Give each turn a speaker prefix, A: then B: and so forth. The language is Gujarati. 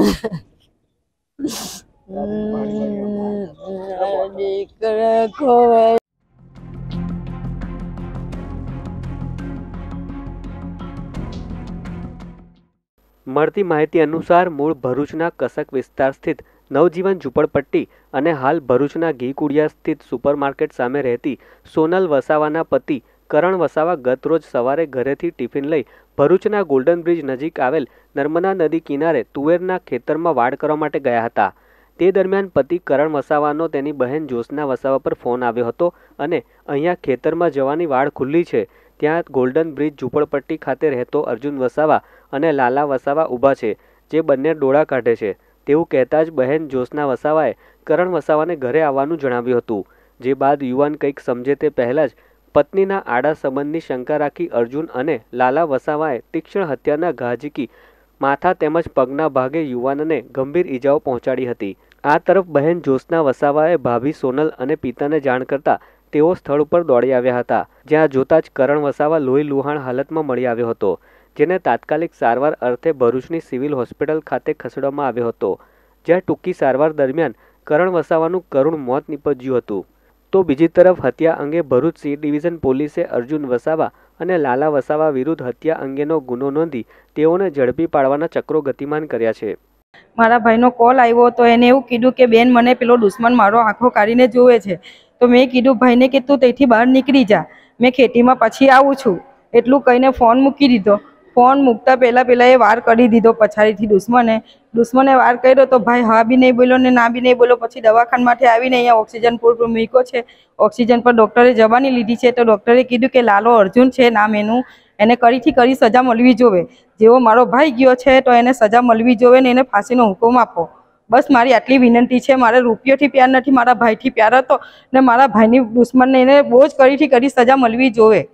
A: દીકરા ખોવાય.
B: મળતી માહિતી અનુસાર મૂળ ભરૂચના કસક વિસ્તાર સ્થિત નવજીવન ઝૂંપડપટ્ટી અને હાલ ભરૂચના ઘીકુડિયા સ્થિત સુપરમાર્કેટ સામે રહેતી સોનલ વસાવાના પતિ કરણ વસાવા ગતરોજ સવારે ઘરેથી ટિફિન લઈ ભરૂચના ગોલ્ડન બ્રિજ નજીક આવેલ નર્મદા નદી કિનારે તુવેરના ખેતરમાં વાડ કરવા માટે ગયા હતા. તે દરમિયાન પતિ કરણ વસાવાનો તેની બહેન જ્યોત્સના વસાવા પર ફોન આવ્યો હતો અને અહીંયા ખેતરમાં જવાની વાડ ખુલ્લી છે, ત્યાં ગોલ્ડન બ્રિજ ઝૂંપડપટ્ટી ખાતે રહેતો અર્જુન વસાવા અને લાલા વસાવા ઊભા છે, જે બંને ડોળા કાઢે છે તેવું કહેતા જ બહેન જ્યોત્સના વસાવાએ કરણ વસાવાને ઘરે આવવાનું જણાવ્યું હતું. જે બાદ યુવાન કંઈક સમજે તે પહેલાં જ પત્નીના આડા સંબંધની શંકા રાખી અર્જુન અને લાલા વસાવાએ તીક્ષ્ણ હત્યાના ઘા ઝીકી માથા તેમજ પગના ભાગે યુવાનને ગંભીર ઈજાઓ પહોંચાડી હતી. આ તરફ બહેન જ્યોત્સના વસાવાએ ભાભી સોનલ અને પિતાને જાણ કરતા તેઓ સ્થળ ઉપર દોડી આવ્યા હતા, જ્યાં જોતા જ કરણ વસાવા લોહી લુહાણ હાલતમાં મળી આવ્યો હતો, જેને તાત્કાલિક સારવાર અર્થે ભરૂચની સિવિલ હોસ્પિટલ ખાતે ખસેડવામાં આવ્યો હતો, જ્યાં ટૂંકી સારવાર દરમિયાન કરણ વસાવાનું કરુણ મોત નીપજ્યું હતું. તો બીજી તરફ હત્યા અંગે ભરૂચ સી ડિવિઝન પોલીસે અર્જુન વસાવા અને લાલા વસાવા વિરુદ્ધ હત્યા અંગેનો ગુનો નોંધી તેઓને ઝડપી પાડવાના ચક્રો ગતિમાન કર્યા છે.
C: મારા ભાઈનો કોલ આવ્યો તો એને એવું કીધું કે બેન મને પેલો દુશ્મન મારો આંખો કાઢીને જોવે છે. તો મેં કીધું ભાઈને કે તું ત્યાંથી બહાર નીકળી જા, મેં ખેતીમાં પછી આવું છું. એટલું કહીને ફોન મૂકી દીધો. ફોન મૂકતા પહેલાં એ વાર કરી દીધો પછાડીથી દુશ્મને વાર કર્યો તો ભાઈ હા બી નહીં બોલ્યો ને ના બી નહીં બોલ્યો. પછી દવાખાનામાંથી આવીને અહીંયા ઓક્સિજન પૂરતું મૂક્યો છે. ઓક્સિજન પર ડૉક્ટરે જવાની લીધી છે તો ડૉક્ટરે કીધું કે લાલો અર્જુન છે નામ એનું, એને કરી સજા મળવી જોવે. જેવો મારો ભાઈ ગયો છે તો એને સજા મળવી જોવે ને એને ફાંસીનો હુકમ આપો. બસ મારી આટલી વિનંતી છે. મારે રૂપિયોથી પ્યાર નથી, મારા ભાઈથી પ્યાર હતો ને મારા ભાઈની દુશ્મનને એને બહુ જ કરી સજા મળવી જોવે.